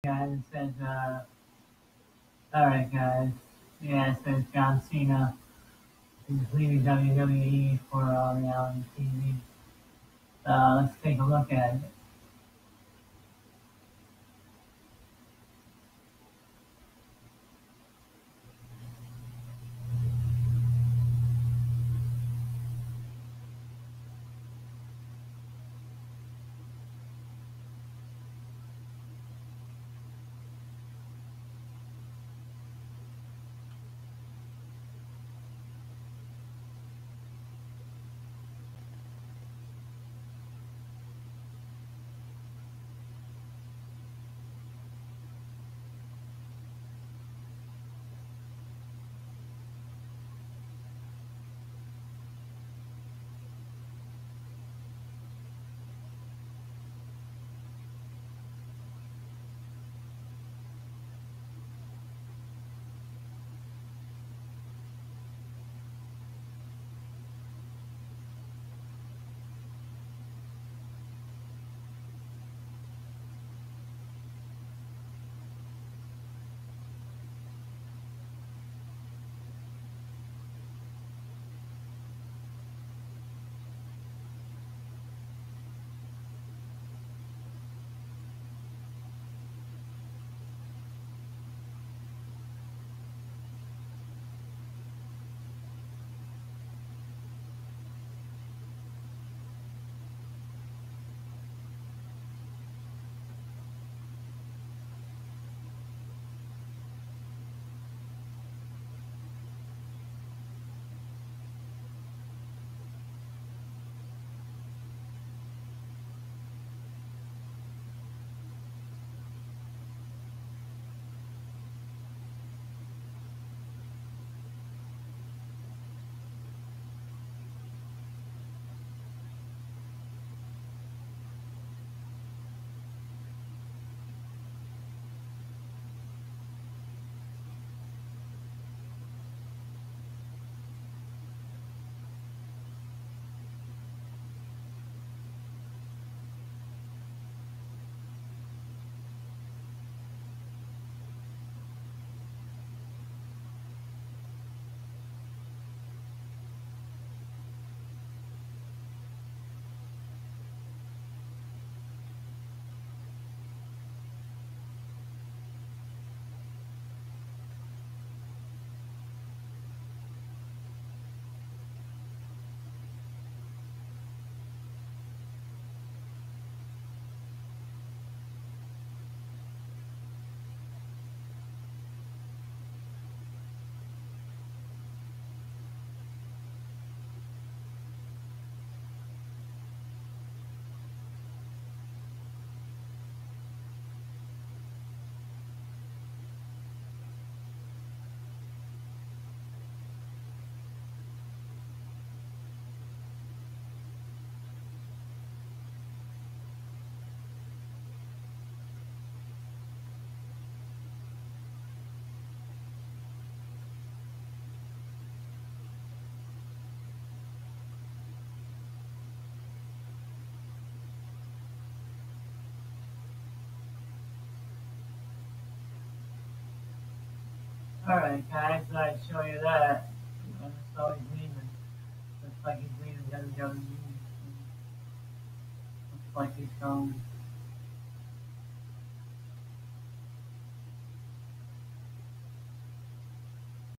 Guys, it says, alright guys, yeah, it says John Cena is leaving WWE for reality TV. Let's take a look at it. Alright guys, I show you that. And so he's leaving. Looks like he's leaving WWE. Looks like he's going